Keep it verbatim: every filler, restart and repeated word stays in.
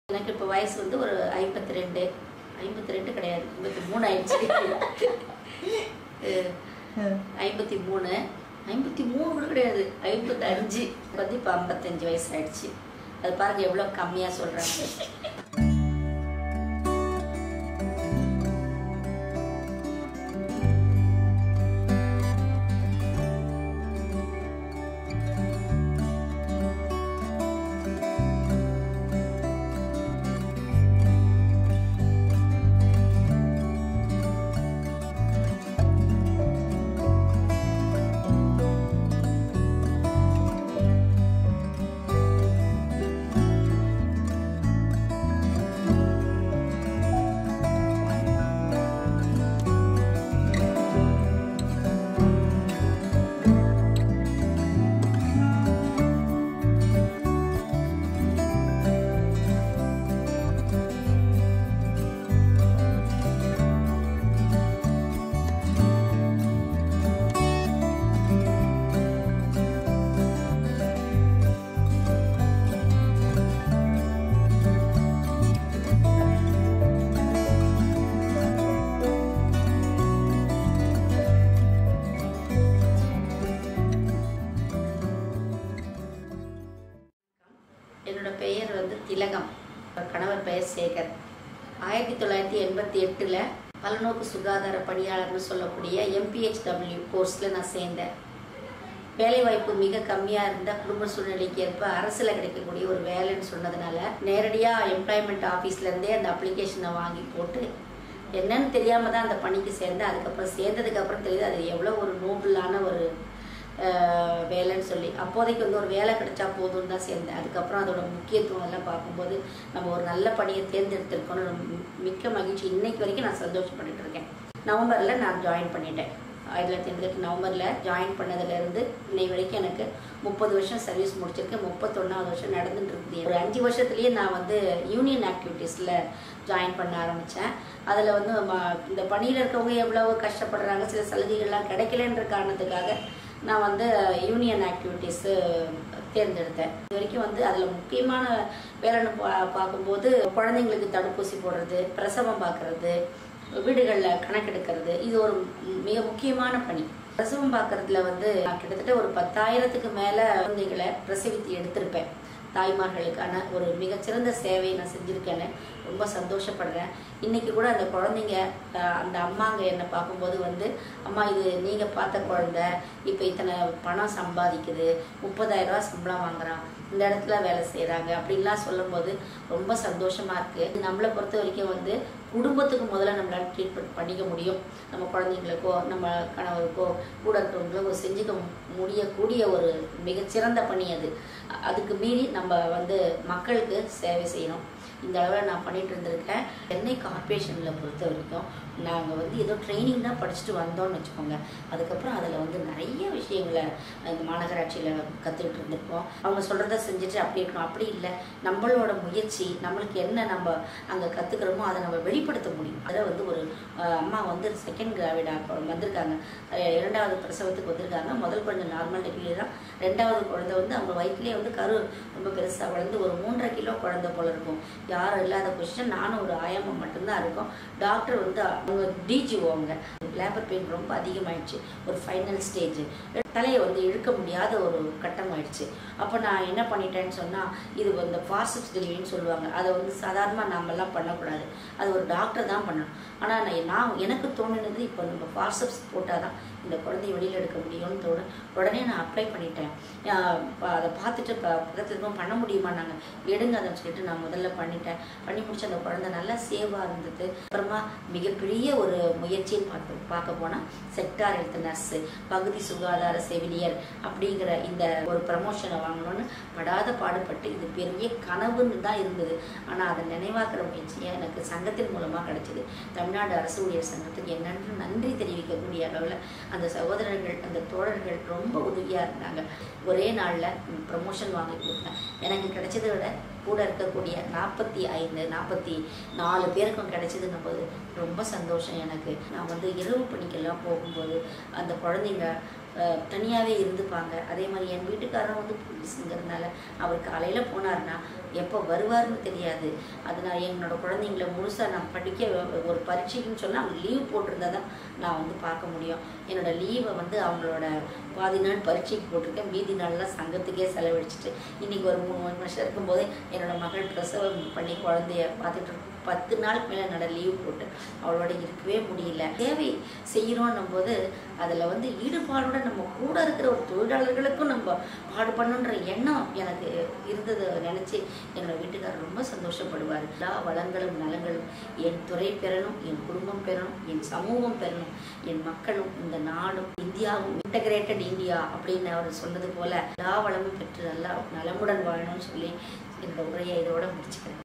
எனக்கு இப்போ வயசு வந்து ஒரு ஐம்பத்தி ரெண்டு ஐம்பத்தி ரெண்டு கிடையாது ஐம்பத்தி மூணு ஆயிடுச்சு. ஐம்பத்தி மூணு ஐம்பத்தி மூணு கூட கிடையாது ஐம்பத்தி அஞ்சு வந்து இப்போ ஐம்பத்தஞ்சு வயசு ஆயிடுச்சு. அது பாருங்க எவ்வளோ கம்மியாக சொல்கிறாங்க. என்னோட பெயர் வந்து திலகம். கணவர் பெயர் சேகர். ஆயிரத்தி தொள்ளாயிரத்தி எண்பத்தி எட்டில் பலநோக்கு சுகாதார பணியாளர்னு சொல்லக்கூடிய எம்பிஹெச்டபிள்யூ கோர்ஸில் நான் சேர்ந்தேன். வேலைவாய்ப்பு மிக கம்மியாக இருந்தால் குடும்ப சூழ்நிலைக்கு ஏற்ப அரசில் கிடைக்கக்கூடிய ஒரு வேலைன்னு சொன்னதுனால நேரடியாக எம்ப்ளாய்மெண்ட் ஆஃபீஸ்லேருந்தே அந்த அப்ளிகேஷனை வாங்கி போட்டு என்னன்னு தெரியாமல் தான் அந்த பணிக்கு சேர்ந்தேன். அதுக்கப்புறம் சேர்ந்ததுக்கப்புறம் தெரியுது அது எவ்வளோ ஒரு நோபலான ஒரு வேலைன்னு சொல்லி. அப்போதைக்கு வந்து ஒரு வேலை கிடைச்சா போதும்னு தான் சேர்ந்தேன். அதுக்கப்புறம் அதோட முக்கியத்துவம் எல்லாம் பார்க்கும்போது நம்ம ஒரு நல்ல பணியை தேர்ந்தெடுத்திருக்கோன்னு மிக்க மகிழ்ச்சி. இன்னைக்கு வரைக்கும் நான் சந்தோஷப்பட்டுட்டு இருக்கேன். நவம்பரில் நான் ஜாயின் பண்ணிட்டேன். ஆயிரத்தி தொள்ளாயிரத்தி எண்பத்தி நவம்பரில் ஜாயின் பண்ணதுலேருந்து இன்னை வரைக்கும் எனக்கு முப்பது வருஷம் சர்வீஸ் முடிச்சிருக்கேன். முப்பத்தொன்னாவது வருஷம் நடந்துட்டு இருக்குது. ஒரு அஞ்சு வருஷத்துலேயே நான் வந்து யூனியன் ஆக்டிவிட்டீஸில் ஜாயின் பண்ண ஆரம்பித்தேன். அதில் வந்து இந்த பணியில் இருக்கவங்க எவ்வளவு கஷ்டப்படுறாங்க, சில சலுகைகள்லாம் கிடைக்கலன்ற காரணத்துக்காக நான் வந்து யூனியன் ஆக்டிவிட்டீஸு தேர்ந்தெடுத்தேன். இது வரைக்கும் வந்து அதில் முக்கியமான வேலைன்னு பா பார்க்கும்போது குழந்தைங்களுக்கு தடுப்பூசி போடுறது, பிரசவம் பார்க்குறது, வீடுகளில் கணக்கெடுக்கிறது, இது ஒரு மிக முக்கியமான பணி. பிரசவம் பார்க்கறதுல வந்து நான் கிட்டத்தட்ட ஒரு பத்தாயிரத்துக்கு மேலே குழந்தைகளை பிரசவித்து எடுத்திருப்பேன். தாய்மார்களுக்கான ஒரு மிகச்சிறந்த சேவையை நான் செஞ்சுருக்கேன்னு ரொம்ப சந்தோஷப்படுறேன். இன்றைக்கி கூட அந்த குழந்தைங்க அந்த அம்மாங்க என்னை பார்க்கும்போது வந்து அம்மா இது நீங்கள் பார்த்த குழந்தை இப்போ இத்தனை பணம் சம்பாதிக்குது, முப்பதாயிரம் ரூபா சம்பளம் வாங்குறான், இந்த இடத்துல வேலை செய்கிறாங்க அப்படின்லாம் சொல்லும்போது ரொம்ப சந்தோஷமாக இருக்குது. நம்மளை பொறுத்த வரைக்கும் வந்து குடும்பத்துக்கு முதல்ல நம்மளால் ட்ரீட்மெண்ட் பண்ணிக்க முடியும். நம்ம குழந்தைங்களுக்கோ நம்ம கணவருக்கோ கூட இருக்கிறவங்களுக்கோ செஞ்சுக்க முடியக்கூடிய ஒரு மிகச்சிறந்த பணி அது. அதுக்கு மீறி நம்ம வந்து மக்களுக்கு சேவை செய்யணும். இந்த அளவில் நான் பண்ணிட்டு இருந்திருக்கேன். சென்னை கார்பரேஷனில் பொறுத்த வரைக்கும் நாங்கள் வந்து ஏதோ ட்ரைனிங் தான் படிச்சுட்டு வந்தோம்னு வச்சுக்கோங்க. அதுக்கப்புறம் அதில் வந்து நிறைய விஷயங்களை இந்த மாநகராட்சியில் கற்றுக்கிட்டு இருந்திருக்கோம். அவங்க சொல்கிறத செஞ்சுட்டு அப்படி இருக்கணும். அப்படி இல்லை, நம்மளோட முயற்சி நம்மளுக்கு என்ன நம்ம அங்கே கற்றுக்கிறோமோ அதை நம்ம வெளிப்படுத்த முடியும். அதில் வந்து ஒரு அம்மா வந்து செகண்ட் கிராவிடாக வந்திருக்காங்க, இரண்டாவது பிரசவத்துக்கு வந்திருக்காங்க. முதல் குழந்தை நார்மல் டெலிவரி தான். ரெண்டாவது குழந்தை வந்து அவங்க வயிற்றுலேயே வந்து கரு ரொம்ப பெருசாக வளர்ந்து ஒரு மூன்றரை கிலோ குழந்தை போல இருக்கும். யாரும் இல்லாத பொசிஷன், நானும் ஒரு ஆயம்மா மட்டும்தான் இருக்கும். டாக்டர் வந்து அவங்க டிஜிஓங்க. லேபர் பெயின் ரொம்ப அதிகமாகிடுச்சு. ஒரு ஃபைனல் ஸ்டேஜ், தலையை வந்து இழுக்க முடியாத ஒரு கட்டம் ஆயிடுச்சு. அப்போ நான் என்ன பண்ணிட்டேன்னு சொன்னால், இது இந்த ஃபார்சப்ஸ் டெலிவரின்னு சொல்லுவாங்க. அதை வந்து சாதாரணமாக நாமெல்லாம் பண்ணக்கூடாது, அது ஒரு டாக்டர் தான் பண்ணணும். ஆனால் நான் நான் எனக்கு தோணுனது இப்போ நம்ம ஃபார்சப்ஸ் போட்டால் தான் இந்த குழந்தைய வெளியில் எடுக்க முடியும்னு தோணும். உடனே நான் அப்ளை பண்ணிட்டேன். அதை பார்த்துட்டு பக்கத்தில் இருக்கும் பண்ண முடியுமா, நாங்கள் எடுங்க அதை சொல்லிட்டு நான் முதல்ல பண்ணிட்டேன். பண்ணி முடிச்சு அந்த குழந்தை நல்லா சேவாக இருந்தது. அப்புறமா மிகப்பெரிய ஒரு முயற்சின்னு பார்த்து பார்க்க போனால் செக்டார் ஹெல்த் நர்ஸு, பகுதி சுகாதார செவிலியர் அப்படிங்கிற இந்த ஒரு ப்ரமோஷனை வாங்கணும்னு படாத பாடுபட்டு இது பெரிய கனவுன்னு தான் இருந்தது. ஆனால் அதை நினைவாக்குற முயற்சியை எனக்கு சங்கத்தின் மூலமாக கிடைச்சிது. தமிழ்நாடு அரசு ஊழியர் சங்கத்துக்கு என்னென்று நன்றி தெரிவிக்கக்கூடிய அளவில் அந்த சகோதரர்கள் அந்த தோழர்கள் ரொம்ப உதவியாக இருந்தாங்க. ஒரே நாளில் ப்ரமோஷன் வாங்கி கொடுத்தேன். எனக்கு கிடைச்சதை விட கூட இருக்கக்கூடிய நாற்பத்தி ஐந்து நாற்பத்தி நாலு பேருக்கும் கிடைச்சதுன்னும் போது ரொம்ப சந்தோஷம் எனக்கு. நான் வந்து இரவு பணிக்கெல்லாம் போகும்போது அந்த குழந்தைங்க தனியாகவே இருந்துப்பாங்க. அதே மாதிரி என் வீட்டுக்காரரும் வந்து போலீஸுங்கிறதுனால அவர் காலையில் போனார்னா எப்போ வருவார்னு தெரியாது. அதனால் என்னோட குழந்தைங்கள முழுசாக நான் படிக்க ஒரு பரீட்சைக்குன்னு சொன்னால் அவங்க லீவ் போட்டிருந்தா தான் நான் வந்து பார்க்க முடியும். என்னோடய லீவை வந்து அவங்களோட பாதி நாள் பரீட்சைக்கு போட்டிருக்கேன், மீதி நாள்லாம் சங்கத்துக்கே செலவழிச்சிட்டு இன்றைக்கி ஒரு மூணு வருஷம் இருக்கும்போதே என்னோட மகள் பிரசவம் பண்ணி குழந்தைய பார்த்துட்டு பத்து நாளுக்கு மேலே என்னால் லீவ் போட்டு அவளோட இருக்கவே முடியல. சேவை செய்கிறோன்னும் போது அதில் வந்து ஈடுபாடோட நம்ம கூட இருக்கிற ஒரு தொழிலாளர்களுக்கும் நம்ம பாடுபடணுன்ற எண்ணம் எனக்கு இருந்ததை நினச்சி என்னோட வீட்டுக்காரர் ரொம்ப சந்தோஷப்படுவார். எல்லா வளங்களும் நலங்களும் என் துறை பெறணும், என் குடும்பம் பெறணும், என் சமூகம் பெறணும், என் மக்களும் இந்த நாடும் இந்தியாவும் இன்டகிரேட்டட் இந்தியா அப்படின்னு அவர் சொன்னது போல எல்லா வளமும் பெற்று நல்லா நலமுடன் வாழணும்னு சொல்லி என்னோட உரையை இதோட முடிச்சுக்கிறேன்.